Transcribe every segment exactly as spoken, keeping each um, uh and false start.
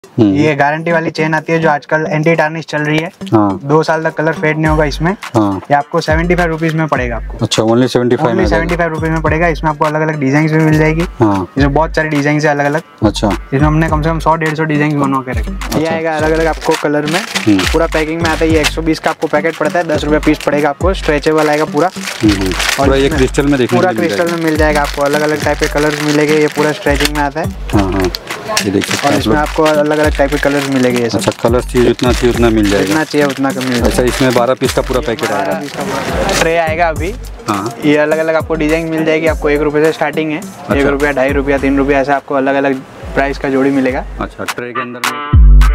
ये गारंटी वाली चेन आती है जो आजकल एंटी टार्निश चल रही है। हाँ। दो साल तक कलर फेड नहीं होगा इसमें। हाँ। ये आपको सेवेंटी फाइव रुपीज में पड़ेगा आपको। अच्छा, only seventy five only seventy five rupees में पड़ेगा। इसमें आपको अलग अलग डिजाइन भी मिल जाएगी। हाँ। इसमें बहुत सारी डिजाइन है अलग अलग। अच्छा, इसमें हमने कम से कम सौ डेढ़ सौ डिजाइन बनवा के रखे। ये आएगा अलग अलग आपको कलर में, पूरा पैकिंग में आता है। ये एक सौ बीस का आपको पैकेट पड़ता है, दस रुपए पीस पड़ेगा आपको। स्ट्रेचेबल आएगा पूरा, और ये क्रिस्टल में देखने पूरा क्रिस्टल में मिल जाएगा आपको। अलग अलग टाइप के कलर्स मिलेंगे। ये पूरा स्ट्रेचिंग में आता है। हाँ हाँ, ये देख सकते हैं। और इसमें आपको अलग अलग टाइप के कलर्स मिलेंगे। ये सब अच्छा, कलर चाहिए जितना चाहिए उतना मिल जाएगा। जितना चाहिए उतना का मिल जाएगा। अच्छा, इसमें बारह पीस का पूरा पैकेट आएगा। ट्रे आएगा अभी। हाँ। ये अलग अलग आपको डिजाइन मिल जाएगी। आपको एक रुपए से स्टार्टिंग है। अच्छा। एक रुपया, ढाई रुपया, तीन रुपया, ऐसा आपको अलग अलग प्राइस का जोड़ी मिलेगा। अच्छा, ट्रे के अंदर में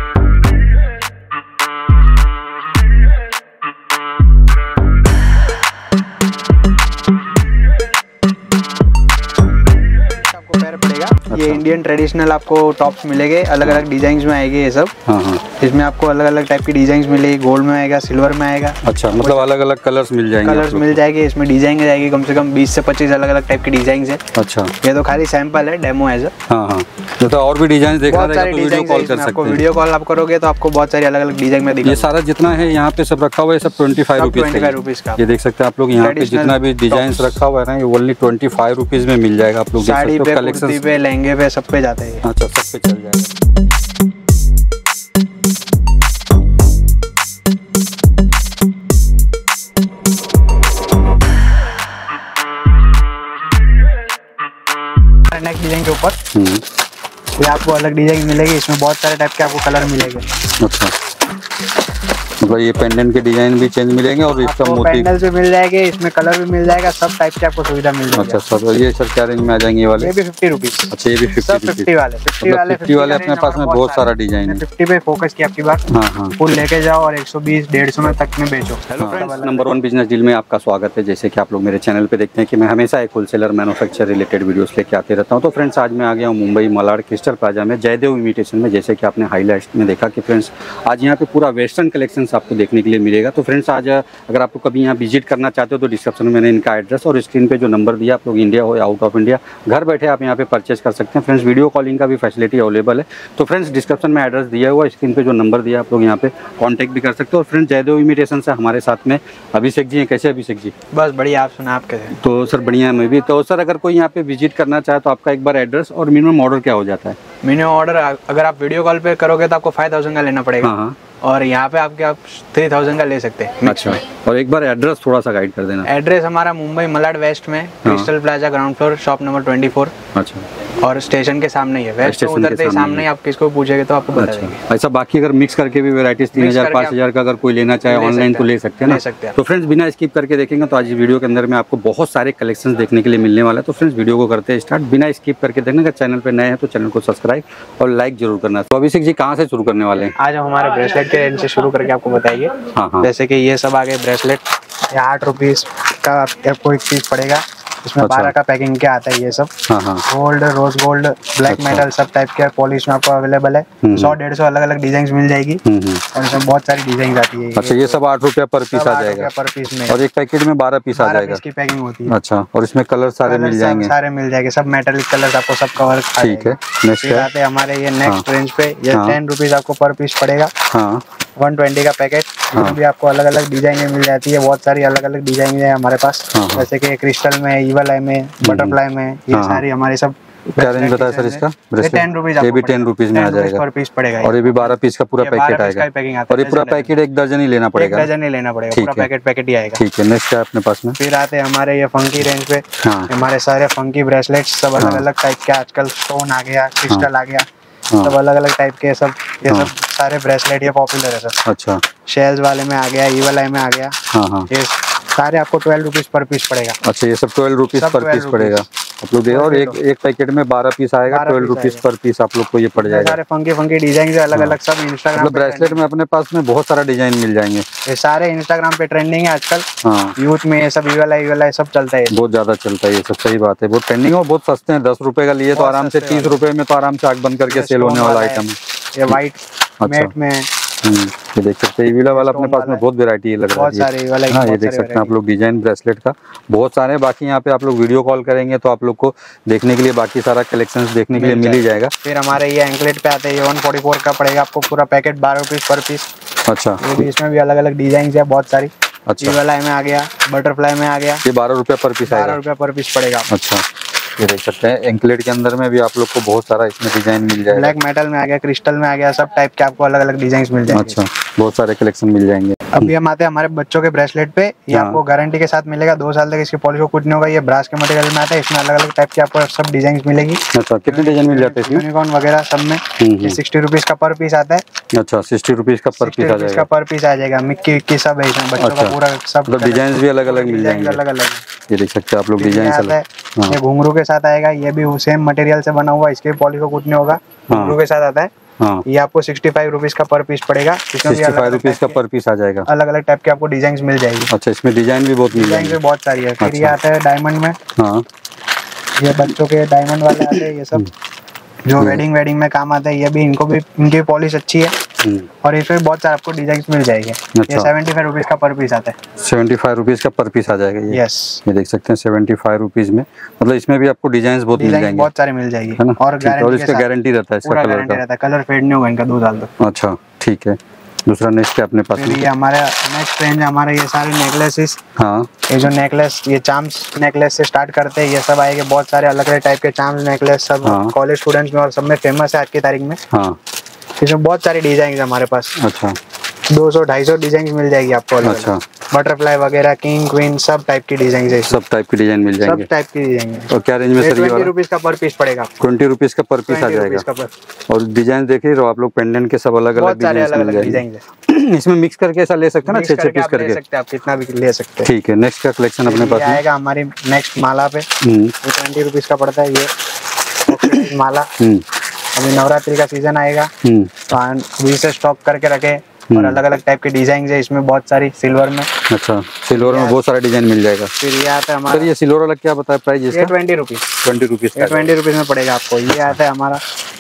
ये इंडियन ट्रेडिशनल आपको टॉप्स मिलेंगे। अलग अलग डिजाइन में आएंगे ये सब। हाँ हाँ। इसमें आपको अलग अलग टाइप की डिजाइन मिलेगी। गोल्ड में आएगा, सिल्वर में आएगा। अच्छा, मतलब अलग अलग कलर्स मिल जाएंगे। कलर्स मिल जाएंगे। इसमें डिजाइन जाएगी कम से कम बीस से पच्चीस अलग अलग टाइप की डिजाइन है। अच्छा, ये तो खाली सैंपल है, डेमो है सर। हाँ हाँ, तो और भी डिजाइन देखना रहेगा तो वीडियो कॉल कर सकते हैं। वीडियो कॉल आप करोगे तो आपको बहुत सारी अलग अलग डिजाइन में दिखेगा। ये सारा जितना है यहाँ पे सब रखा हुआ है, सब ट्वेंटी फाइव रुपीज का। ये देख सकते हैं आप लोग, यहाँ पे जितना भी डिजाइन रखा हुआ है ना, ये ओनली ट्वेंटी फाइव रुपीज में मिल जाएगा। आप लोग साड़ी पे, कुर्ती पे, लहंगे पे, सब पे जाते हैं। अच्छा, सब पे चल जाएगा। नेक्स्ट डिजाइन के ऊपर ये आपको अलग डिजाइन मिलेगी। इसमें बहुत सारे टाइप के आपको कलर मिलेंगे। अच्छा, मतलब ये पेंडेंट के डिजाइन भी चेंज मिलेंगे और इसका मोती पेंडल भी मिल जाएंगे। इसमें कलर भी मिल जाएगा। सब टाइप की आपको सुविधा मिल जाएगी। अच्छा सर, ये सर क्या रेंज में आ जाएंगे ये वाले? ये भी फिफ्टी रुपीज। अच्छा, ये भी फिफ्टी फिफ्टी वाले फिफ्टी वाले फिफ्टी वाले अपने पास में बहुत सारा डिजाइन है। फिफ्टी पे फोकस की आपकी बात। हाँ हाँ, फुल लेके जाओ और एक सौ बीस डेढ़ सौ में तक में बेचो। Hello friends, number one business deal में आपका स्वागत है। जैसे कि आप लोग मेरे चैनल पे देखते हैं कि मैं हमेशा एक होलसेलर मैन्युफैक्चर रिलेटेड वीडियोस लेके आते रहता हूँ। तो फ्रेंड्स, आज मैं आ गया हूँ मुंबई मलाड क्रिस्टल प्लाजा में, जयदेव इमिटेशन में। जैसे कि आपने हाईलाइट में देखा कि फ्रेंड्स आज यहाँ पे पूरा वेस्टर्न कलेक्शंस आपको देखने के लिए मिलेगा। तो फ्रेंड्स, आज अगर आपको कभी यहाँ विजिट करना चाहते हो तो डिस्क्रिप्शन में मैंने इनका एड्रेस और स्क्रीन पे जो नंबर दिया, आप लोग इंडिया हो या आउट ऑफ इंडिया, घर बैठे आप यहाँ पे परचेज कर सकते हैं। फ्रेंड्स, वीडियो कॉलिंग का भी फैसिलिटी अवेलेबल है। तो फ्रेंड्स, डिस्क्रिप्शन में एड्रेस दिया हुआ, स्क्रीन पे जो नंबर दिया, आप लोग यहाँ पे कॉन्टैक्ट भी कर सकते हो। और फ्रेंड्स, जयदेव इमिटेशन से हमारे साथ में अभिषेक जी हैं। कैसे अभिषेक जी? बस बढ़िया, आप सुना, आप कैसे? तो सर बढ़िया है मैं भी। तो सर, अगर कोई यहाँ पे विजिट करना चाहे तो आपका एक बार एड्रेस और मिनिमम ऑर्डर क्या हो जाता है? मिनिमम ऑर्डर अगर आप वीडियो कॉल पे करोगे तो आपको फाइव थाउजेंड का लेना पड़ेगा। हाँ। और यहाँ पे आपके आप थ्री थाउजेंड का ले सकते हैं। अच्छा, और एक बार एड्रेस थोड़ा सा गाइड कर देना। एड्रेस हमारा मुंबई मलाड वेस्ट में, crystal plaza ground floor, shop number twenty four. अच्छा, और स्टेशन के सामने ही है। वेस्ट में उतरते ही सामने ही आप किसको पूछेंगे तो आपको बता देंगे। ऐसा बाकी अगर मिक्स करके भी वैरायटीज तीन हजार पाँच हजार का अगर कोई लेना चाहे ऑनलाइन तो ले सकते हैं ना। तो फ्रेंड्स, बिना स्किप करके देखेंगे तो आज वीडियो के अंदर में आपको बहुत सारे कलेक्शन देखने के लिए मिलने वाला है। तो फ्रेंड्स, वीडियो को करते हैं स्टार्ट, बिना स्किप करके देखने का। चैनल पे नए हैं तो चैनल को सब्सक्राइब और लाइक जरूर करना। तो अभिषेक जी, कहाँ से शुरू करने वाले हैं? आज हम हमारे ब्रेसलेट के रेंज से शुरू करके आपको बताइए। हाँ हाँ। जैसे कि ये सब आगे ब्रेसलेट, ये आठ रुपीज का आपको एक पीस पड़ेगा। इसमें अच्छा। बारह का पैकिंग क्या आता है ये सब। हाँ हाँ। गोल्ड, रोज गोल्ड, ब्लैक अच्छा। मेटल, सब टाइप के पॉलिश में आपको अवेलेबल है। सौ डेढ़ सौ अलग अलग डिजाइन मिल जाएगी और इसमें बहुत सारी डिजाइन आती है। अच्छा, ये सब आठ रुपया पर पीस आ जाएगा पर पीस में, और एक पैकेट में बारह पीस आ जाएगा। इसकी पैकिंग होती है। अच्छा, और इसमें कलर सारे मिल जाएंगे। सारे मिल जाएंगे, सब मेटेलिक कलर आपको सब कवर। ठीक है, नेक्स्ट आते हैं हमारे ये नेक्स्ट रेंज पे। ये टेन रुपीज आपको पर पीस पड़ेगा। हाँ, वन ट्वेंटी का पैकेट। इसमें भी आपको अलग अलग डिजाइन मिल जाती है। बहुत सारी अलग अलग डिजाइन है हमारे पास। जैसे कि क्रिस्टल में, ईवल आई में, बटरफ्लाई में, ये सारी हमारी सब। क्या रेंज बताया सर इसका? Ten rupees. ये भी टेन रुपीज में आ जाएगा पर पीस पड़ेगा। और ये भी बारह पीस का पूरा पैकेट आएगा। और ये पूरा पैकेट एक दर्जन ही लेना पड़ेगा। एक दर्जन ही लेना पड़ेगा, पूरा पैकेट पैकेट ही आएगा। ठीक है, नेक्स्ट है अपने पास में। फिर आते हैं हमारे ये फंकी रेंज पे। हमारे सारे फंकी ब्रेसलेट, सब अलग अलग टाइप के। आजकल स्टोन आ गया, क्रिस्टल आ गया, सब अलग अलग टाइप के। सब ये सब सारे ब्रेसलेट ये पॉपुलर है सर। अच्छा, शेल्स वाले में आ गया, ईवल आई में आ गया। हाँ हाँ, ये सारे आपको ट्वेल्व रुपीज पर पीस पड़ेगा। अच्छा, ये सब ट्वेल्व रुपीज पर पीस पड़ेगा आप लोग देखो। और एक एक पैकेट में बारह पीस आएगा, ट्वेल्व रुपीज पर पीस आप लोग को ये पड़ जाएगा। सारे फंकी फंकी डिजाइन अलग अलग सब इंस्टाग्राम मतलब ब्रेसलेट में अपने पास में बहुत सारा डिजाइन मिल जाएंगे। ये सारे इंस्टाग्राम पे ट्रेंडिंग है आजकल। हाँ, यूथ में ये सब ईवल आई ईवल आई सब चलता है, बहुत ज्यादा चलता है ये सब। सही बात है, बहुत ट्रेंडिंग है और बहुत सस्ते हैं। दस रुपए का लिए तो आराम से तीस रुपए में तो आराम से आग बंद करके सेल होने वाला आइटम है। ये व्हाइट मैट में ये देख सकते हैं, ये वाला वाला अपने पास में बहुत वैरायटी लग रहा है। हाँ, ये देख सकते हैं आप लोग डिजाइन ब्रेसलेट का बहुत सारे। बाकी यहाँ पे आप लोग वीडियो कॉल करेंगे तो आप लोग को देखने के लिए बाकी सारा कलेक्शंस देखने के लिए मिल ही जाएगा। फिर हमारे ये एंकलेट पे आते हैं, ये वन फोर्टी फोर का पड़ेगा आपको पूरा पैकेट, बारह रुपीज पर पीस। अच्छा, ये भी इसमें भी अलग अलग डिजाइन है बहुत सारी। अच्छा, ये वाला में आ गया, बटरफ्लाई में आ गया, ये बारह रुपया पर पीस आएगा। बारह रुपया पर पीस पड़ेगा। अच्छा, ये देख सकते हैं एंकलेट के अंदर में भी आप लोग को बहुत सारा इसमें डिजाइन मिल जाएगा। ब्लैक मेटल में आ गया, क्रिस्टल में आ गया, सब टाइप के आपको अलग अलग डिजाइन मिल जाएंगे। अच्छा, बहुत सारे कलेक्शन मिल जाएंगे। अभी हम आते हैं हमारे बच्चों के ब्रेसलेट पे, ये आपको गारंटी के साथ मिलेगा, दो साल तक इसकी पॉलिश को कुछ नहीं होगा। ये ब्रास के मटेरियल में आता है, इसमें अलग अलग टाइप की आपको सब डिजाइन मिलेगी। अच्छा, कितने डिजाइन मिल जाते हैं इसमें? यूनिकॉर्न वगैरह सब में ये सिक्सटी रुपीज का पर पीस आता है। अच्छा, सिक्सटी रुपीज का पर पीस आ जाएगा। पर पीस आ जाएगा, मिक्की विक्की सब है इसमें बच्चों का पूरा सब। डिजाइन भी अलग अलग मिल जाएंगे, अलग अलग। ये देख सकते हैं आप लोग डिजाइन है, ये घुंघरू के साथ आएगा, ये भी सेम मटेरियल से बना हुआ, इसके पॉलिश को कुछ नहीं होगा, घुंघरू के साथ आता है। हाँ। ये आपको सिक्सटी फाइव रुपीज का पर पीस पड़ेगा। सिक्सटी फाइव रुपीज का पर पीस आ जाएगा। अलग अलग टाइप के आपको डिजाइन मिल जाएगी। अच्छा, इसमें डिजाइन भी बहुत मिल जाएंगे। डिजाइन भी बहुत सारी है। फिर अच्छा। ये आता है डायमंड में। हाँ, ये बच्चों के डायमंड वाले आते हैं, ये सब जो वेडिंग वेडिंग में काम आता है। ये भी इनको भी इनकी पॉलिश अच्छी है और इसमें बहुत सारे आपको डिजाइन मिल जाएंगे। अच्छा। ये सेवेंटी फाइव रुपीज का पर पीस आता है। सेवेंटी फाइव रुपीज का पर पीस आ जाएगा ये। यस, ये देख सकते हैं सेवेंटी फाइव रुपीज में, मतलब इसमें भी आपको डिजाइन बहुत मिल जाएंगे, बहुत सारे मिल जाएंगे। है ना? और और इसका गारंटी रहता है, इसका कलर का कलर फेड नहीं होगा इनका दो साल तक। अच्छा, ठीक है। दूसरा नेक्स्ट है अपने पास में, ये हमारे नेक्स्ट रेंज हमारे ये सारे नेकलेसेस। हाँ, ये जो नेकलेस, ये चार्म्स नेकलेस से स्टार्ट करते हैं, ये सब आएंगे बहुत सारे अलग अलग टाइप के चार्म्स नेकलेस, सब कॉलेज स्टूडेंट्स में और सब में फेमस है आज की तारीख में। हाँ, इसमें बहुत सारी डिजाइन है हमारे पास। अच्छा, दो सौ ढाई सौ डिजाइन मिल जाएगी आपको। अच्छा, बटरफ्लाई वगैरह, किंग क्वीन सब टाइप की डिजाइन है। सब टाइप की डिजाइन मिल जाएंगे, सब टाइप की डिजाइन। और क्या रेंज में सर? ये ट्वेंटी रुपीज का पर पीस पड़ेगा। ट्वेंटी रुपीज का पर पीस आ जाएगा। और डिजाइन देख रहे हो आप लोग, पेंडेंट के सब अलग अलग डिजाइन है। इसमें मिक्स करके ऐसा ले सकते हैं ना, छह छह पीस करके सकते हैं आप, कितना भी ले सकते हैं। ठीक है, नेक्स्ट का कलेक्शन अपने पास आएगा हमारी नेक्स्ट माला पे। ट्वेंटी रुपीज का पड़ता है ये माला। अभी नवरात्रि का सीजन आएगा तो अभी से स्टॉक करके रखे, और अलग अलग टाइप के डिजाइन है इसमें बहुत सारी सिल्वर में। अच्छा, सिल्वर में बहुत सारा डिजाइन मिल जाएगा। फिर ये आता है हमारा, ये सिल्वर वाला क्या बताया प्राइस इसका? Twenty rupees twenty rupees twenty rupees में पड़ेगा आपको। ये आता है हमारा,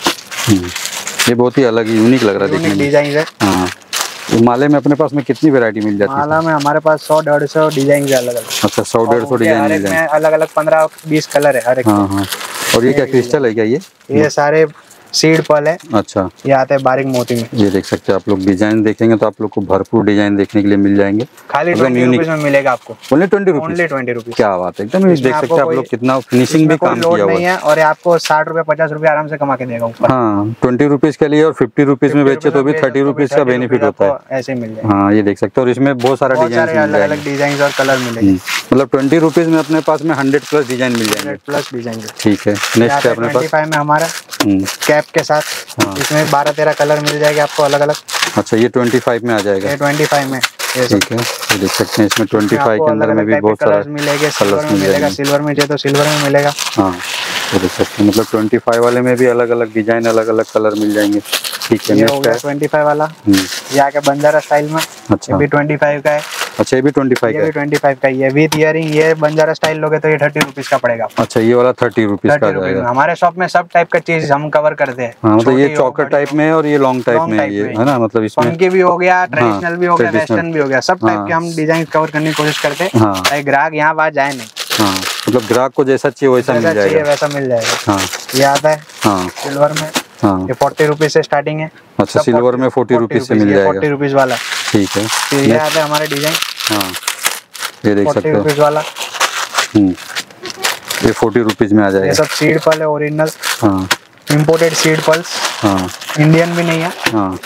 ये बहुत ही अलग यूनिक लग रहा है देखने में, डिजाइन है। हाँ, तो माले में अपने पास में कितनी वैरायटी मिल जाती है? माला में हमारे पास सौ डेढ़ सौ डिजाइन है अलग अलग। अच्छा, सौ डेढ़ सौ डिजाइन मिल जाएंगे, अलग अलग पंद्रह बीस कलर है हर एक। हाँ हाँ। और ये क्या क्रिस्टल है क्या? ये ये सारे सीड पल है। अच्छा, ये आते हैं बारीक मोती में। ये देख सकते हैं आप लोग, डिजाइन देखेंगे तो आप लोग को भरपूर डिजाइन देखने के लिए मिल जाएंगे। खाली ट्वेंटी रुपीज में मिलेगा आपको। Only twenty rupees only twenty rupees क्या बात है, एकदम देख सकते हैं आप लोग कितना फिनिशिंग भी काम किया हुआ है। और आपको साठ रुपए पचास रुपए आराम से कमा के देगा ऊपर। हाँ, ट्वेंटी रुपीज के लिए और फिफ्टी रुपीज में बेचे तो भी थर्टी रुपीज का बेनिफिट होता है। ऐसे मिल जाएगा। हाँ, ये देख सकते हैं। और इसमें बहुत सारा डिजाइन, अलग अलग डिजाइन और कलर मिलेंगे। मतलब ट्वेंटी रुपीज में अपने पास में हंड्रेड प्लस डिजाइन मिल जाएंगे। प्लस डिजाइन, ठीक है। नेक्स्ट है अपने पास फाइव में हमारा कैप के साथ, इसमें बारह तेरह कलर मिल जाएगा आपको अलग अलग। अच्छा, ये ट्वेंटी फाइव में आ जाएगा। ये ट्वेंटी फाइव में, ठीक है। ये देख सकते हैं इसमें ट्वेंटी फाइव के अंदर में भी बहुत सारा मिलेगा। सिल्वर में मिलेगा, सिल्वर में चाहिए तो सिल्वर में मिलेगा। हाँ, ये देख सकते हैं, मतलब ट्वेंटी फाइव वाले में भी अलग अलग डिजाइन, अलग अलग कलर मिल जाएंगे। ठीक है, नेक्स्ट है ट्वेंटी फाइव वाला, ये आके बंजारा स्टाइल में। अच्छा, ये भी ट्वेंटी फाइव का है। अच्छा, ये भी ट्वेंटी फाइव का है। ट्वेंटी फाइव का ये विद इयरिंग, ये बंजारा स्टाइल लोगे तो ये थर्टी रुपीज का पड़ेगा। अच्छा, ये वाला थर्टी रुपीज का जाएगा। हमारे शॉप में सब टाइप का चीज हम कवर करते हैं। हाँ, मतलब ये चौकर टाइप में और ये लॉन्ग टाइप में, ये है ना, मतलब इसमें फंकी भी हो गया, ट्रेडिशनल भी हो गया, वेस्टर्न भी हो गया, सब टाइप के हम डिजाइन कवर करने की कोशिश करते हैं। ग्राहक यहाँ बात जाए नहीं। हाँ, मतलब ग्राहक को जैसा चाहिए वैसा मिल जाएगा, वैसा मिल जाएगा। हाँ, ये आता है हाँ सिल्वर में। हाँ, ये फोर्टी रुपीज से स्टार्टिंग है। अच्छा, सिल्वर में फोर्टी रुपीज से मिल जाएगा। फोर्टी रुपीज वाला, ठीक है। फिर ये आता है हमारे डिजाइन। हाँ, ये देख सकते हो वाला। हम्म, ये फोर्टी रुपीज में आ जाएगा। ये सब सीड पल है ओरिजिनल। हाँ, इंपोर्टेड सीड पल्स। हाँ, इंडियन भी नहीं है। हाँ,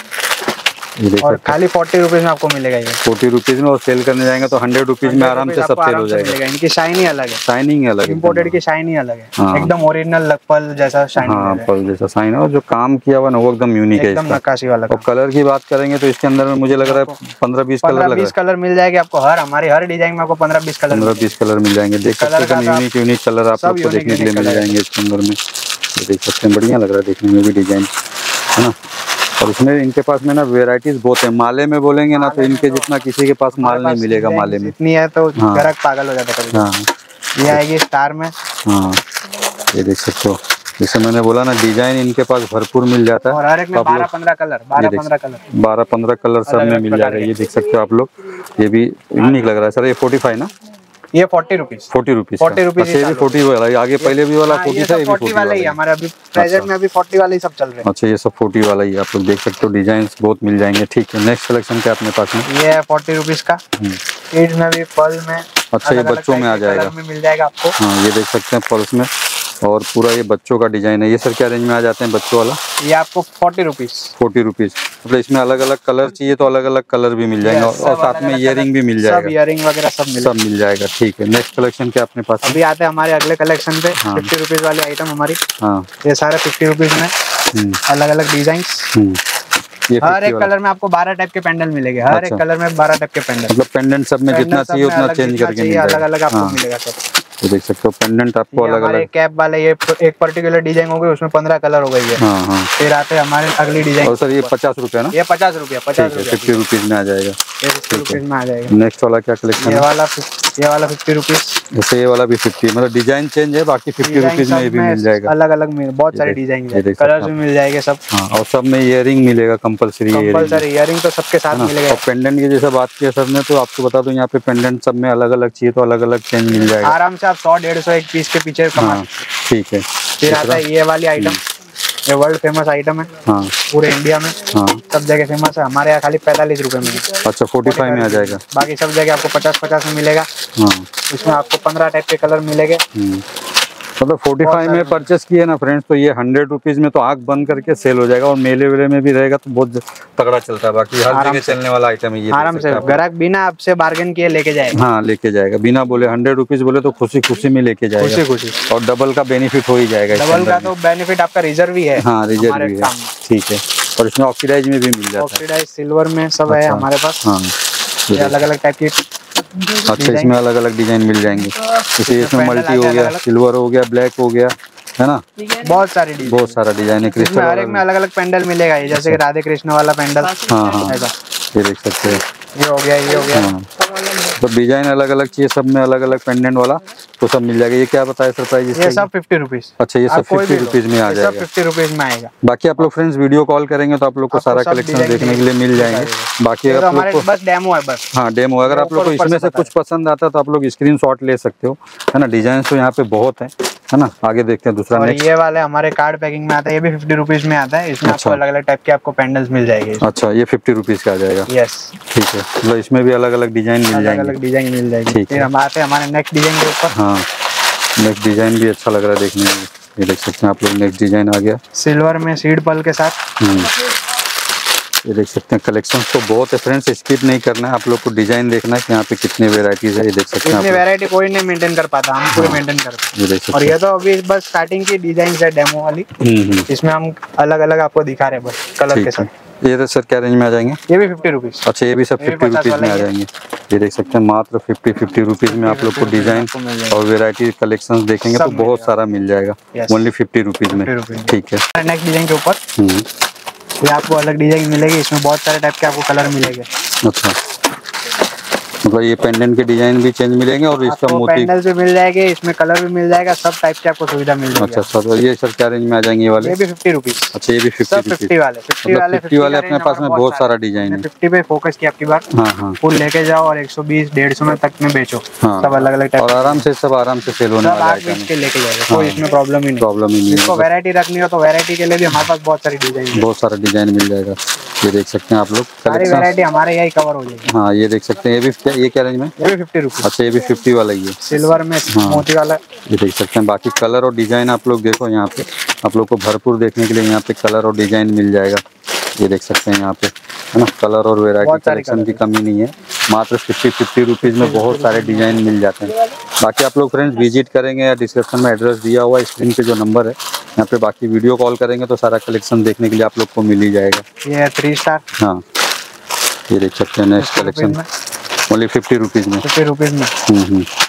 ये देख और खाली फोर्टी रुपीज में आपको मिलेगा ये। फोर्टी रुपीज में, और सेल करने जाएंगे तो हंड्रेड रुपीज में आराम से सब सेल हो जाएगा। इनकी शाइनिंग अलग है, शाइनिंग अलग है, इंपोर्टेड की शाइनिंग अलग है। एकदम ओरिजिनल पल जैसा शाइनिंग। हाँ, पल जैसा शाइन है, और जो काम किया हुआ ना वो एकदम यूनिक है, एकदम नक्काशी वाला। और कलर की बात करेंगे तो इसके अंदर में मुझे लग रहा है पंद्रह बीस कलर लग रहा है। कलर मिल जाएंगे आपको, हर हमारी हर डिजाइन में आपको पंद्रह बीस कलर पंद्रह बीस कलर मिल जाएंगे। देख सकते हैं यूनिक यूनिक कलर आप लोग को देखने के लिए मिल जाएंगे इसके अंदर में। देख सकते हैं, बढ़िया लग रहा है देखने में भी डिजाइन, है ना। और इसमें इनके पास में ना वेराइटीज बहुत है। माले में बोलेंगे ना तो इनके जितना किसी के पास माल नहीं मिलेगा माले में, इतनी है तो ग्राहक पागल हो जाता है। ये आएगी स्टार में। हाँ, ये देख सकते हो, जैसे मैंने बोला ना, डिजाइन इनके पास भरपूर मिल जाता है। और हर एक में बारह पंद्रह कलर, बारह पंद्रह कलर, बारह पंद्रह कलर सब में मिल जाएगा। ये देख सकते हो आप लोग, ये भी यूनिक लग रहा है सर। ये फोर्टी फाइव ना, ये forty rupees forty rupees forty rupees ये भी फोर्टी वाला है, आगे पहले भी वाला फोर्टी था, ये भी फोर्टी वाला ही हमारे अभी प्रेजेंट में अभी फोर्टी वाले ही सब चल रहे हैं। अच्छा, ये सब फोर्टी वाला ही आप लोग देख सकते हो, डिजाइन बहुत मिल जाएंगे। ठीक है, नेक्स्ट कलेक्शन क्या अपने पास में? ये है फोर्टी रुपीज का, किड्स में भी, पर्ल में। अच्छा, ये बच्चों में आ जाएगा, में मिल जाएगा आपको। हाँ, ये देख सकते हैं पर्ल्स में, और पूरा ये बच्चों का डिजाइन है। ये सर क्या रेंज में आ जाते हैं बच्चों वाला? ये आपको फोर्टी रुपीज फोर्टी रुपीज मतलब इसमें अलग अलग कलर चाहिए तो अलग अलग कलर भी मिल जाएंगे, और साथ में इयरिंग भी मिल जाएगा, सब इयरिंग वगैरह सब मिल सब मिल जाएगा। ठीक है, नेक्स्ट कलेक्शन क्या अपने पास? अभी आते हैं हमारे अगले कलेक्शन पे। फिफ्टी रुपीज वाली आइटम हमारी, हाँ, ये सारे फिफ्टी रुपीज में, अलग अलग डिजाइन। हर एक कलर में आपको बारह टाइप के पेंडल मिलेंगे, हर एक कलर में बारह टाइप के पेंडल। मतलब पेंडेंट सब में जितना चाहिए उतना चेंज करके मिल जाएगा, अलग अलग आपको मिलेगा सब। तो देख सकते हो पेंडेंट आपको अलग अलग। कैप वाले ये एक पर्टिकुलर डिजाइन हो गई, उसमें पंद्रह कलर हो गई है। हाँ हाँ। फिर आते हैं हमारे अगली डिजाइन। और सर ये पचास रुपया ना? ये पचास रुपया पचास रुपया फिफ्टी रुपीज में आ जाएगा। ये फिफ्टी रुपीज में आ जाएगा। नेक्स्ट वाला क्या कलेक्शन? ये वाला ये वाला फिफ्टी रुपीज, जैसे ये वाला भी फिफ्टी, मतलब डिजाइन चेंज है, बाकी फिफ्टी रुपीज में ये भी मिल जाएगा। अलग अलग में बहुत सारे डिजाइन कलर्स भी मिल जाएंगे सब। हाँ, और सब में इयरिंग मिलेगा कंपलसरी। कंपलसरी इयरिंग तो सबके साथ मिलेगा। और पेंडेंट की जैसे बात की सर ने, तो आपको बता दूं यहाँ पे पेंडेंट सब में अलग अलग चाहिए तो अलग अलग चेंज मिल जाएगा आराम से। आप सौ डेढ़ सौ एक पीस के पीछे कमा। ठीक है। फिर आता है ये वाली आइटम, ये वर्ल्ड फेमस आइटम है। हाँ, पूरे इंडिया में, हाँ, सब जगह फेमस है। हमारे यहाँ खाली पैंतालीस रुपए में। अच्छा, फोर्टी फाइव में आ जाएगा। बाकी सब जगह आपको पचास पचास में मिलेगा। हाँ, इसमें आपको पंद्रह टाइप के कलर मिलेंगे। मतलब फोर्टी फाइव में परचेस किए ना फ्रेंड्स, तो ये हंड्रेड रुपीज में तो आग बंद करके सेल हो जाएगा, और मेले वेले में भी रहेगा तो बहुत तगड़ा चलता है। बाकी हर जगह चलने वाला आइटम है ये। आराम से ग्राहक बिना आपसे बार्गेन किए लेके जाएगा। हाँ, लेके जाएगा बिना बोले। हंड्रेड रुपीज बोले तो खुशी खुशी में लेके जाएगा, खुशी खुशी। और डबल का बेनिफिट हो ही जाएगा। डबल का तो बेनिफिट आपका रिजर्व ही है। हाँ, रिजर्व भी है। ठीक है, और इसमें ऑक्सीडाइज में भी मिल जाता है। ऑक्सीडाइज सिल्वर में सब है हमारे पास। हाँ, अलग अलग टाइप की। अच्छा, इसमें अलग अलग डिजाइन मिल जाएंगे। जैसे इसमें मल्टी हो गया, सिल्वर हो गया, ब्लैक हो गया, है ना? बहुत सारी डिजाइन, बहुत सारा डिजाइन है। क्रिस्टल हर एक में अलग अलग पेंडल मिलेगा। ये जैसे राधे कृष्ण वाला पेंडल। हाँ हाँ, ये देख सकते हैं। ये हो गया, ये हो गया। हाँ, तो डिजाइन अलग अलग चाहिए, सब में अलग अलग पेंडेंट वाला तो सब मिल जाएगा। ये क्या बताया सर प्राइस? ये सब फिफ्टी रुपीज। अच्छा, ये सब फिफ्टी रुपीज में आ जाएगा। फिफ्टी रुपीज में आएगा। बाकी आप लोग फ्रेंड्स वीडियो कॉल करेंगे तो आप लोग को सारा कलेक्शन देखने के लिए मिल जाएंगे। बाकी अगर आप लोग को बस डेमो है बस। हाँ, डेमो। अगर आप लोग को इसमें से कुछ पसंद आता है तो आप लोग स्क्रीनशॉट ले सकते हो, है ना? डिजाइन तो यहाँ पे बहुत है, है ना? आगे देखते हैं दूसरा। और ये वाले हमारे कार्ड पैकिंग में आता है, ये भी फिफ्टी रुपीज में आता है। इसमें आपको अलग अलग टाइप के आपको पेंडल्स मिल जाएंगे। अच्छा, ये फिफ्टी रुपीज का आ जाएगा। यस, ठीक है। मतलब इसमें भी अलग अलग डिजाइन मिल जाएंगे। अलग अलग डिजाइन मिल जाएगी। फिर हम आते हैं हमारे नेक्स्ट डिजाइन के ऊपर। हाँ, नेक्स्ट डिजाइन भी अच्छा लग रहा है देखने में। ये देख सकते हैं आप लोग, नेक्स्ट डिजाइन आ गया सिल्वर में सीड पल के साथ। ये देख सकते हैं। कलेक्शन तो बहुत है फ्रेंड्स, स्किप नहीं करना है, आप लोग को डिजाइन देखना है कि यहाँ पे कितने वेराइटीज है। ये देख सकते हैं। इतनी वैरायटी कोई नहीं मेंटेन कर पाता, हम पूरे मेंटेन करते हैं। ये देख सकते हैं। और ये तो अभी बस स्टार्टिंग की डिजाइन है, डेमो वाली। इसमें हम अलग अलग आपको दिखा रहे हैं बस कलर के साथ। ये तो सर क्या रेंज में आ जाएंगे? ये भी फिफ्टी रुपीज। अच्छा, ये भी सब फिफ्टी रुपीज में आ जाएंगे। ये देख सकते हैं, मात्र फिफ्टी फिफ्टी रुपीज में आप लोग को डिजाइन और वेराइटी कलेक्शन देखेंगे तो बहुत सारा मिल जाएगा, ओनली फिफ्टी रुपीज में। ठीक है, नेक्स्ट डिजाइन के ऊपर ये आपको अलग डिजाइन मिलेगी। इसमें बहुत सारे टाइप के आपको कलर मिलेंगे। अच्छा, मतलब ये पेंडेंट के डिजाइन भी चेंज मिलेंगे और इसका मोती पेंडल्स भी मिल जाएंगे, इसमें कलर भी मिल जाएगा, सब टाइप के आपको सुविधा मिल जाएगी। अच्छा सर, ये सर क्या रेंज में आ जाएंगे ये वाले? ये भी फिफ्टी रुपीज। अच्छा, ये भी फिफ्टी फिफ्टी वाले फिफ्टी वाले फिफ्टी वाले अपने पास में बहुत सारा डिजाइन है। फिफ्टी पे फोकस किया आपकी बात। हाँ हाँ, फुल लेके जाओ और एक सौ बीस डेढ़ सौ में तक में बेचो। हाँ, सब अलग अलग टाइप और आराम से सब आराम से सेल होने वाला है। के लेके जाएगा, कोई इसमें प्रॉब्लम ही नहीं। प्रॉब्लम ही नहीं। इसको वैरायटी रखनी हो तो वैरायटी के लिए भी हमारे पास बहुत सारी डिजाइन, बहुत सारा डिजाइन मिल जाएगा। ये देख सकते हैं आप लोग, सारी वैरायटी हमारे यही कवर हो जाएगी। हाँ, ये देख सकते हैं। ये भी क्या, ये क्या रेंज में? ये भी फिफ्टी रुपीज। अच्छा, ये भी फिफ्टी वाला ही है, सिल्वर में मोती वाला। ये देख सकते हैं। बाकी कलर और डिजाइन आप लोग देखो, यहाँ पे आप लोग को भरपूर देखने के लिए यहाँ पे कलर और डिजाइन मिल जाएगा। ये देख सकते हैं यहाँ पे, है ना? कलर और वेराइटी कलेक्शन की कमी नहीं है। मात्र फिफ्टी फिफ्टी रुपीज में बहुत सारे डिजाइन मिल जाते हैं। बाकी आप लोग फ्रेंड्स विजिट करेंगे या डिस्क्रिप्शन में एड्रेस दिया हुआ है, स्क्रीन पे जो नंबर है यहाँ पे, बाकी वीडियो कॉल करेंगे तो सारा कलेक्शन देखने के लिए आप लोग को मिल ही जाएगा। ये थ्री स्टार। हाँ, ये देख सकते हैं next collection only fifty rupees में। फिफ्टी रुपीज में। हम्म हम्म,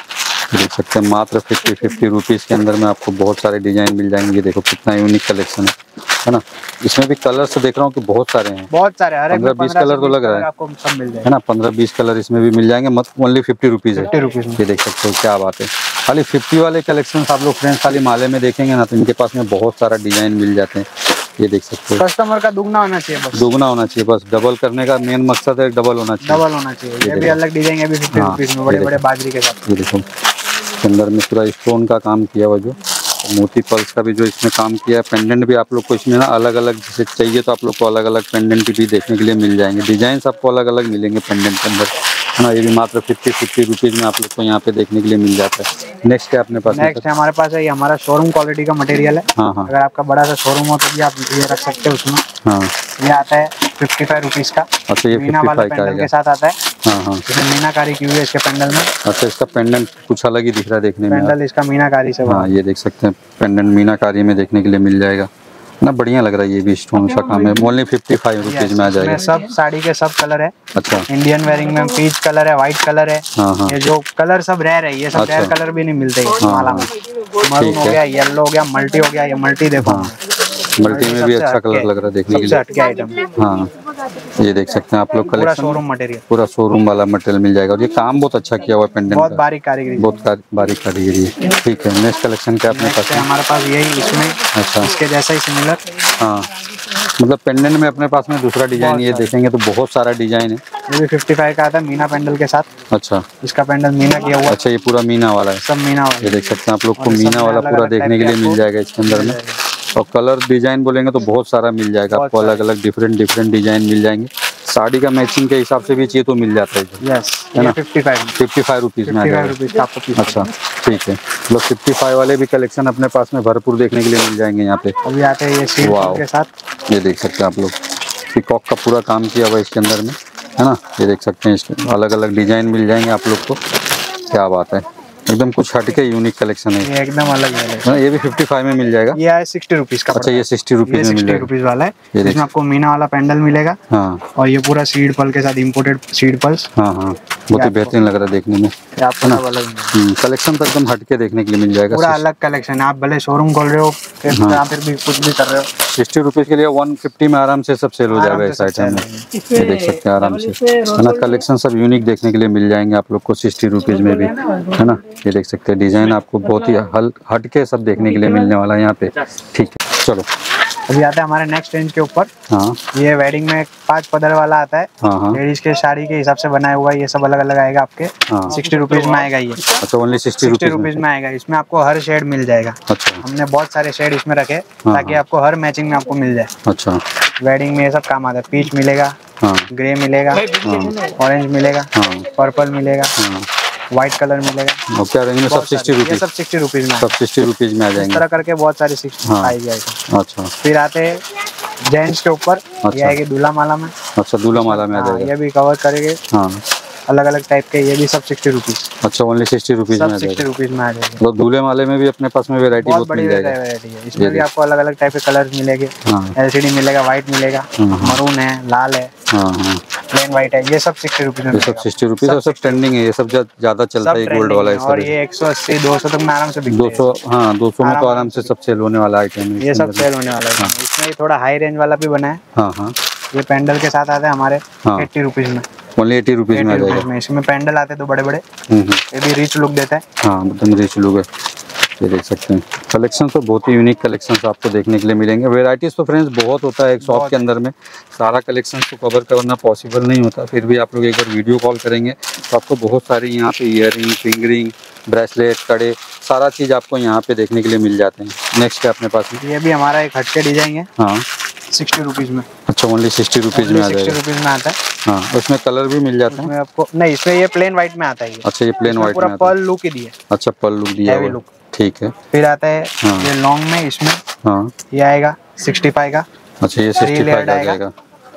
देख सकते हैं मात्र फिफ्टी फिफ्टी रुपीज़ के अंदर में आपको बहुत सारे डिजाइन मिल जाएंगे। ये देखो कितना यूनिक कलेक्शन है, है ना। इसमें भी कलर्स देख रहा हूँ कि बहुत सारे हैं, बहुत सारे, पंद्रह बीस कलर तो लग रहा है आपको सब मिल जाएगा, है ना। पंद्रह बीस कलर इसमें भी मिल जाएंगे, मत ओनली फिफ्टी रुपीज़ है। फिफ्टी रुपीज़ ये देख सकते हो, क्या बात है। खाली फिफ्टी वाले कलेक्शन आप लोग फ्रेंड्स खाली माले में देखेंगे ना तो इनके पास में बहुत सारा डिजाइन मिल जाते हैं। ये देख सकते हो, कस्टमर का दुगना होना चाहिए, बस दुगना होना चाहिए, बस डबल करने का मेन मकसद है, डबल होना चाहिए, डबल होना चाहिए। ये भी अलग डिजाइन है, भी फिफ्टी रुपीज़ में, बड़े बड़े बाजरी के साथ। ये देखो इसके अंदर में पूरा स्टोन का काम किया हुआ, जो मोती पल्स का भी जो इसमें काम किया है। पेंडेंट भी आप लोग को इसमें ना अलग अलग जैसे चाहिए तो आप लोग को अलग अलग पेंडेंट भी देखने के लिए मिल जाएंगे। डिजाइन आपको अलग अलग मिलेंगे पेंडेंट के अंदर, है ना। ये भी मात्र फिफ्टी फिफ्टी रुपीज़ में आप लोग को यहाँ पे देखने के लिए मिल जाता है। नेक्स्ट है अपने पास, नेक्स्ट है हमारे पास है, ये हमारा शोरूम क्वालिटी का मटेरियल है। हाँ हाँ, अगर आपका बड़ा सा शोरूम हो तो भी आप ये रख सकते हो उसमें। हाँ, ये आता है फिफ्टी फाइव रुपीज़ का। अच्छा ये मीना वाला पेंडल के साथ आता है। हाँ हाँ, इसमें मीनाकारी की हुई है इसके पेंडल में। अच्छा इसका पेंडेंट कुछ अलग ही दिख रहा है देखने में, पेंडल इसका मीनाकारी से। हाँ ये देख सकते हैं पेंडेंट मीनाकारी में देखने के लिए मिल जाएगा ना, बढ़िया लग रहा है। ये भी स्टोन का काम है, ओनली फिफ्टी फाइव रुपीज़ में आ जाएगा। सब साड़ी के सब कलर है। अच्छा, इंडियन वेयरिंग में पीच कलर है, व्हाइट कलर है। हाँ हाँ, ये जो कलर सब रेयर है, ये सब रेयर कलर भी नहीं मिलते इस माला में। मरून हो गया, येलो हो गया, मल्टी हो गया। ये मल्टी देखो, मल्टी में भी अच्छा कलर लग रहा है देखने के लिए, हटके आइटम। हाँ ये देख सकते हैं आप लोग पूरा कलेक्शन, शोरूम मटेरियल, पूरा शोरूम वाला मटेरियल मिल जाएगा। और ये काम बहुत अच्छा किया हुआ है पेंडेंट बहुत का, बारीक कारीगरी, बहुत बारीक कारीगरी है। ठीक है, नेक्स्ट कलेक्शन क्या अपने पास है? हमारे पास यही इसमें, अच्छा इसके जैसा ही सिमिलर। हाँ, मतलब पेंडेंट में अपने पास में दूसरा डिजाइन ये देखेंगे तो बहुत सारा डिजाइन है। ये भी फिफ्टी फाइव का आता है मीना पेंडल के साथ। अच्छा, इसका पेंडल मीना किया हुआ। अच्छा ये पूरा मीना वाला है, सब मीना वाला। ये देख सकते हैं आप लोग को मीना वाला पूरा देखने के लिए मिल जाएगा इसके अंदर में। और कलर डिजाइन बोलेंगे तो बहुत सारा मिल जाएगा आपको, अलग अलग डिफरेंट डिफरेंट डिजाइन मिल जाएंगे। साड़ी का मैचिंग के हिसाब से भी चाहिए तो मिल जाता है, यस, है ना। Fifty five fifty five rupees में आ जाएगा। आपको। अच्छा ठीक है, मतलब फिफ्टी फाइव वाले भी कलेक्शन अपने पास में भरपूर देखने के लिए मिल जाएंगे यहाँ पे। अभी आते हैं ये सीड के साथ, ये देख सकते हैं आप लोग, पीकॉक का पूरा काम किया हुआ है इसके अंदर में, है ना। ये देख सकते हैं इसके अलग अलग डिजाइन मिल जाएंगे आप लोग को, क्या बात है, एकदम कुछ हटके यूनिक कलेक्शन है, ये एकदम अलग है। ये भी फिफ्टी फाइव में मिल जाएगा। ये है सिक्सटी रुपीज़ का। अच्छा ये सिक्सटी रुपीज़ में मिल जाएगा, रुपीज़ वाला है। इसमें आपको मीना वाला पेंडल मिलेगा। हाँ, और ये पूरा सीड पल के साथ इम्पोर्टेड सीड पल्स। हाँ हाँ, बहुत ही बेहतरीन लग रहा है देखने में, आपको ना अलग कलेक्शन तो एकदम हटके देखने के लिए मिल जाएगा, पूरा अलग कलेक्शन है। आप भले शोरूम खोल रहे हो फिर फिर भी कुछ भी कर रहे हो, सिक्सटी रुपीज़ के लिए वन फिफ्टी में आराम से सब सेल हो जाएगा इस आइटम में। ये देख सकते हैं आराम से, है ना। कलेक्शन सब यूनिक देखने के लिए मिल जाएंगे आप लोग को सिक्सटी रुपीज़ में भी, है ना। ये देख सकते हैं डिजाइन आपको बहुत ही हल हटके सब देखने के लिए मिलने वाला है यहाँ पे। ठीक है, चलो अभी आता है हमारे नेक्स्ट रेंज के ऊपर। हाँ, ये वेडिंग में पांच पदर वाला आता है। हाँ हाँ, लेडीज के साड़ी के हिसाब से बनाया हुआ है, ये सब अलग अलग आएगा आपके। हाँ, सिक्सटी रुपीज में आएगा ये। अच्छा ओनली सिक्सटी रुपीज में आएगा। इसमें आपको हर शेड मिल जाएगा। अच्छा, हमने बहुत सारे शेड इसमें रखे हाँ, ताकि आपको हर मैचिंग में आपको मिल जाए। अच्छा, वेडिंग में ये सब काम आता है। पीच मिलेगा, हाँ, ग्रे मिलेगा, ऑरेंज मिलेगा, हाँ, पर्पल मिलेगा, हाँ, व्हाइट कलर मिलेगा। और क्या रेंज में? सब सिक्सटी रुपीज़, सब सिक्सटी रुपीज में, सब सिक्सटी रुपीज़ में आ जाएंगे। इस तरह करके बहुत सारी सिक्सटी हाँ, आएगी आएगा। अच्छा, फिर आते हैं जेंट्स के ऊपर। ये आएगी दूल्हा माला में। अच्छा दूल्हा माला में आ जाएगा, ये भी कवर करेंगे। हाँ, अलग अलग टाइप के, ये भी सब सिक्सटी रुपीज। अच्छा ओनली सिक्सटी रुपीज़ में आ सिक्सटी जाएगा। रुपीज में आ जाएगा। तो दूल्हे माले में भी अपने पास में वैरायटी बहुत बहुत बड़ी मिल जाएगा। वैरायटी है। इसमें भी आपको अलग अलग टाइप के कलर्स मिलेंगे। हाँ, एलसीडी मिलेगा, व्हाइट मिलेगा, मरून है, लाल है, हाँ हाँ, प्लेन व्हाइट है। ये सब सिक्सटी रुपीज में, ये सब सिक्सटी रुपीज़ और सब ट्रेंडिंग है, ये सब ज़्यादा चलता है गोल्ड वाला। और ये एक सौ अस्सी दो सौ तक में आराम से दो सौ, हाँ दो सौ में तो आराम से सब सेल होने वाला आइटम है। ये सब सेल होने वाला है। इसमें थोड़ा हाई रेंज वाला भी बना है। हाँ हाँ, ये पेंडल के साथ आता है हमारे एट्टी रुपीज में। ओनली एटी रुपीज़ में आ जाएगा। इसमें पेंडल आते हैं तो बड़े बड़े, हम्म, ये भी रिच लुक देता है। हाँ एकदम रिच लुक है। ये देख सकते हैं कलेक्शन तो बहुत ही यूनिक कलेक्शन आपको देखने के लिए मिलेंगे। वेराइटीज़ तो फ्रेंड्स बहुत होता है एक शॉप के अंदर में, सारा कलेक्शन को कवर करना पॉसिबल नहीं होता। फिर भी आप लोग एक बार वीडियो कॉल करेंगे तो आपको बहुत सारी यहाँ पे ईयर रिंग, फिंगरिंग, ब्रेसलेट, कड़े, सारा चीज़ आपको यहाँ पे देखने के लिए मिल जाते हैं। नेक्स्ट है अपने पास में, ये भी हमारा एक हटके डिजाइन है। हाँ सिक्सटी रुपीज़ में। अच्छा ओनली सिक्सटी रुपीज़ में आ जाएगा। सिक्सटी रुपीज़ में आता है। हाँ, उसमें कलर भी मिल जाता है आपको? नहीं, इसमें ये प्लेन व्हाइट में आता है। अच्छा ये प्लेन व्हाइट में पूरा पर्ल लुक ही दिया। अच्छा पर्ल लुक दिया हुआ, ठीक है। फिर आता है ये लॉन्ग में, इसमें हाँ ये आएगा सिक्सटी फाइव का। अच्छा ये सिक्सटी फाइव का आ जाएगा,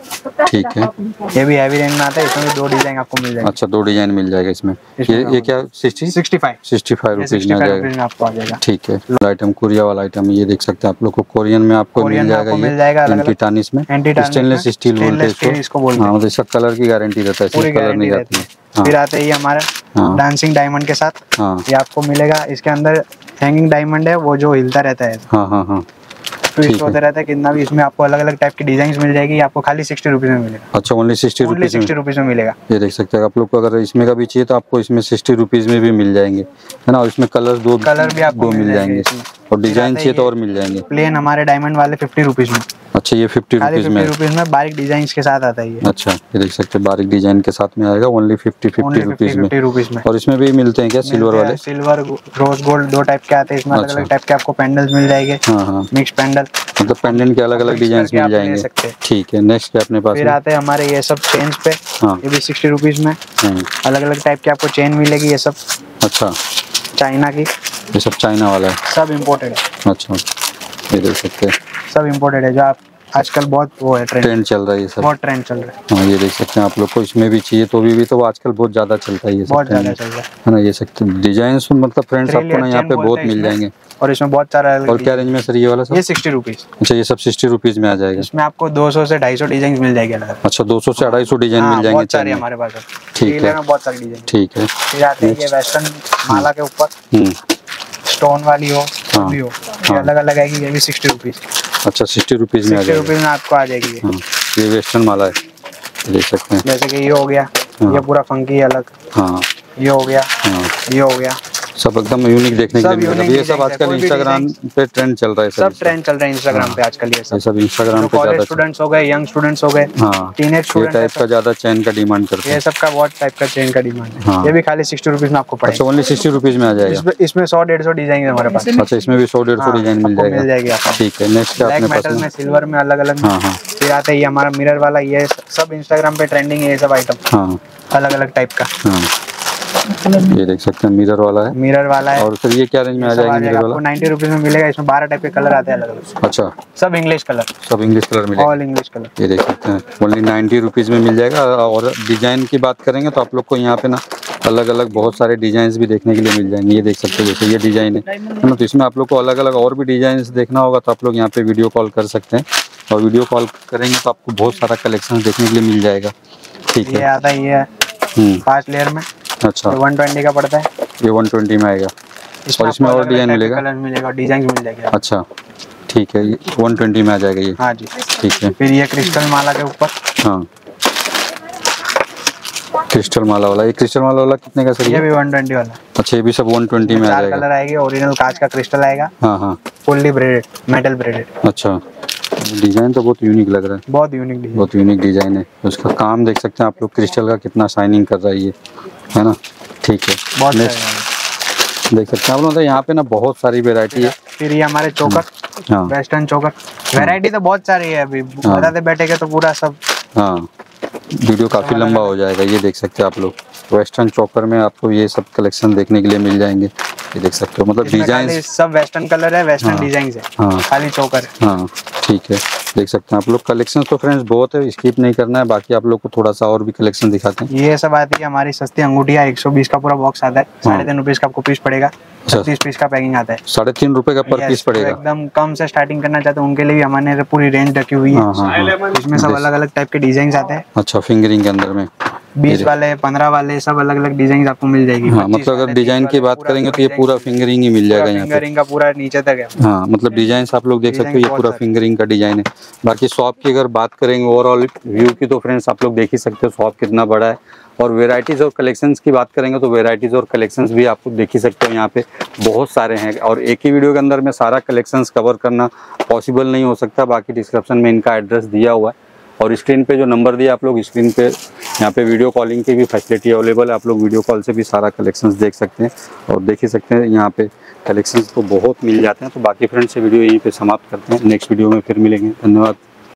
ठीक है। ये भी हैवी रेंज में आता है। इसमें भी दो डिजाइन आपको मिल जाएगा। अच्छा दो डिजाइन मिल जाएगा इसमें। ये ये क्या sixty sixty five sixty five rupees में आ जाएगा, आपको आ जाएगा, ठीक है। आइटम कोरिया वाला आइटम ये देख सकते हैं आप लोग को, कोरियन में आपको मिल जाएगा। ये मिल जाएगा एंटीटानिस में, स्टेनलेस स्टील बोलते हैं इसको। हाँ मतलब इसका कलर की गारंटी रहता है, इसमें कलर नहीं जाती है। फिर आते हैं ये हमारा डांसिंग डायमंड के साथ। हाँ। ये आपको मिलेगा। इसके अंदर हैंगिंग डायमंड है, वो जो हिलता रहता है, हाँ हाँ हाँ, ट्विस्ट होता रहता है कितना भी। इसमें आपको अलग अलग टाइप की डिजाइन मिल जाएगी। आपको खाली सिक्सटी रुपीज में मिलेगा। अच्छा, only sixty only sixty rupees में मिलेगा। ये देख सकते हैं आप लोग को, अगर इसमें का भी चाहिए तो आपको इसमें सिक्सटी रुपीज में भी मिल जाएंगे, है ना। और इसमें कलर दो कलर भी आपको दो मिल जाएंगे, और डिजाइन चाहिए तो और मिल जाएंगे। प्लेन हमारे डायमंड वाले फिफ्टी रुपीज में। अच्छा, ये फिफ्टी रुपीज में रुपीज में बारीक डिजाइन के साथ आता है ये। अच्छा, ये देख सकते हैं बारीक डिजाइन के साथ में आएगा, ओनली फिफ्टी फिफ्टी रुपीज में। रुपीज में। और इसमें भी मिलते हैं क्या सिल्वर वाले? सिल्वर रोज गोल्ड दो टाइप के आते हैं इसमें। अलग अलग टाइप के आपको पेंडल्स मिल जाएंगे। हाँ हाँ, मिक्स पेंडल, मतलब पेंडेंट के अलग अलग डिजाइन मिल जाएंगे। ठीक है, नेक्स्ट क्या अपने पास? फिर आते हैं हमारे ये सब चेन्स पे। हाँ, ये भी सिक्सटी रुपीज में अलग अलग टाइप की आपको चेन मिलेगी। ये सब अच्छा, चाइना की, ये सब चाइना वाला है, सब इम्पोर्टेड है। अच्छा, ये देख सकते हैं सब इम्पोर्टेड है, जो आप आजकल बहुत वो है ट्रेंड ट्रेंड चल रहा है ये सब, बहुत ट्रेंड चल रहा है। हाँ, ये देख सकते हैं आप लोग को। इसमें भी चाहिए तो भी, भी तो आजकल बहुत ज्यादा चलता है ये सब, बहुत ज्यादा चल रहा है ना। ये सकते डिजाइन मतलब फ्रेंड्स आपको ना यहाँ पे बहुत मिल जाएंगे। और इसमें बहुत सारा। और क्या रेंज में सर ये वाला? सर ये सिक्सटी रुपीज। अच्छा, ये सब सिक्सटी रुपीज में आ जाएगा। इसमें आपको दो सौ से ढाई सौ डिजाइन मिल जाएगी अलग। अच्छा, दो सौ से अढ़ाई सौ डिजाइन मिल जाएंगे। बहुत सारे हमारे पास। ठीक है, बहुत सारी डिजाइन। ठीक है। फिर आते हैं ये वेस्टर्न माला के ऊपर स्टोन वाली हो, हाँ, भी हो, ये अलग अलग आएगी। ये भी सिक्सटी रुपीज। अच्छा, सिक्सटी रुपीज में आ जाएगा। रुपीज में आपको आ जाएगी। हाँ, ये वेस्टर्न माला है, देख सकते हैं। जैसे कि ये हो गया, ये पूरा फंकी अलग। हाँ, ये हो गया, हाँ, ये हो गया, सब एकदम यूनिक देखने के लिए मिल रहा है। ये सब आजकल इंस्टाग्राम पे ट्रेंड चल रहा है। सब ट्रेंड चल रहा है इंस्टाग्राम पे आजकल। ये सब सब इंस्टाग्राम पे ज्यादा स्टूडेंट्स हो गए, यंग स्टूडेंट्स हो गए, हाँ, टीनेज स्टूडेंट टाइप का ज्यादा चेन का डिमांड करते हैं। ये सब का बहुत टाइप का चेन का डिमांड है। हाँ, ये भी खाली सिक्सटी रुपीज में आपको पड़ेगा। अच्छा, ओनली सिक्सटी रुपीज में आ जाएगा। इसमें इसमें सौ डेढ़ सौ डिजाइन है हमारे पास। अच्छा, इसमें भी सौ डेढ़ सौ डिजाइन मिल जाएगा। मिल जाएगी आपको। ठीक है, नेक्स्ट क्या अपने पास में? सिल्वर में अलग अलग। हाँ हाँ, फिर आता है ये हमारा मिरर वाला। ये सब इंस्टाग्राम पे ट्रेंडिंग है ये सब आइटम। हाँ, अलग अलग टाइप का। हाँ, ये देख सकते हैं मिरर वाला है। मिरर वाला है। और सर ये क्या रेंज में आ जाएगा? मिरर वाला नाइन्टी रुपीज में मिलेगा। इसमें बारह टाइप के कलर आते हैं अलग अलग। अच्छा, सब इंग्लिश कलर, सब इंग्लिश कलर मिलेगा। All English colour. ये देख सकते हैं ओनली नाइन्टी रुपीज में मिल जाएगा। और डिजाइन की बात करेंगे तो आप लोग को यहाँ पे ना अलग अलग बहुत सारे डिजाइन भी देखने के लिए मिल जाएंगे। ये देख सकते हैं, जैसे ये डिजाइन है ना, तो इसमें आप लोग को अलग अलग और भी डिजाइन देखना होगा तो आप लोग यहाँ पे वीडियो कॉल कर सकते हैं। और वीडियो कॉल करेंगे तो आपको बहुत सारा कलेक्शन देखने के लिए मिल जाएगा। ठीक है, ये आता है ये पांच लेयर में। अच्छा, वन ट्वेंटी का पड़ता है। ये वन ट्वेंटी में आएगा। और इसमें और डिजाइन मिलेगा? कलर मिलेगा, डिजाइन मिल जाएगा। अच्छा, ठीक है, ये वन ट्वेंटी में आ जाएगा ये। हाँ जी, ठीक है। फिर ये क्रिस्टल माला के ऊपर। हाँ, क्रिस्टल माला वाला। ये क्रिस्टल माला वाला कितने का सर? ये भी वन ट्वेंटी वाला। अच्छा, ये भी सब वन ट्वेंटी में आ जाएगा। कलर आएगी, ओरिजिनल कांच का क्रिस्टल आएगा। हाँ हाँ, फुल्ली ब्रेडेड, मेटल ब्रेडेड। अच्छा, डिजाइन तो बहुत यूनिक लग रहा है। बहुत यूनिक डिजाइन, बहुत यूनिक डिजाइन है। उसका काम देख सकते हैं आप लोग, क्रिस्टल का कितना शाइनिंग कर रहा है ये, है ना। ठीक है, बहुत देख सकते हैं आप लोग। यहाँ पे ना बहुत सारी वेरायटी है। फिर ये हमारे चोकर, हाँ, वेस्टर्न चोकर। वैरायटी तो बहुत सारी है, अभी बताते बैठेंगे तो पूरा सब। हाँ, वीडियो काफी लंबा हो जाएगा। ये देख सकते हैं आप लोग, वेस्टर्न चोकर में आपको ये सब कलेक्शन देखने के लिए मिल जाएंगे। ये देख सकते हो, मतलब डिजाइन सब वेस्टर्न कलर है, वेस्टर्न डिजाइन है। हाँ, खाली चोकर। हाँ, ठीक है, देख सकते हैं आप लोग। कलेक्शन तो फ्रेंड्स बहुत है, स्किप नहीं करना है। बाकी आप लोग को थोड़ा सा और भी कलेक्शन दिखाते हैं। ये सब आती है हमारी सस्ती अंगूठियाँ। एक सौ बीस का पूरा बॉक्स आता है। साढ़े तीन रुपीज का आपको पीस पड़ेगा। छत्तीस पीस का पैकिंग आता है। साढ़े तीन रुपए का पर पीस पड़ेगा। एकदम कम से स्टार्टिंग करना चाहते हैं उनके लिए भी हमने पूरी रेंज रखी हुई है। इसमें सब अलग अलग टाइप के डिजाइन आते हैं। अच्छा, फिंगरिंग के अंदर में बीस वाले, पंद्रह वाले, सब अलग अलग डिजाइन आपको मिल जाएगी। हाँ, मतलब अगर डिजाइन की बात करेंगे तो ये पूरा फिंगरिंग ही मिल जाएगा यहाँ पे। फिंगरिंग का पूरा नीचे तक है। हाँ, मतलब डिजाइन आप लोग देख सकते हो, ये पूरा फिंगरिंग का डिजाइन है। बाकी शॉप की अगर बात करेंगे ओवरऑल व्यू की तो फ्रेंड्स आप लोग देख ही सकते हो शॉप कितना बड़ा है। और वेराइटीज और कलेक्शंस की बात करेंगे तो वेराइटीज और कलेक्शंस भी आप देख ही सकते हो, यहाँ पे बहुत सारे हैं। और एक ही वीडियो के अंदर में सारा कलेक्शंस कवर करना पॉसिबल नहीं हो सकता। बाकी डिस्क्रिप्शन में इनका एड्रेस दिया हुआ है और स्क्रीन पे जो नंबर दिया आप लोग स्क्रीन पे, यहाँ पे वीडियो कॉलिंग की भी फैसिलिटी अवेलेबल है। आप लोग वीडियो कॉल से भी सारा कलेक्शंस देख सकते हैं और देख ही सकते हैं यहाँ पे कलेक्शंस तो बहुत मिल जाते हैं। तो बाकी फ्रेंड्स से वीडियो यहीं पे समाप्त करते हैं। नेक्स्ट वीडियो में फिर मिलेंगे। धन्यवाद।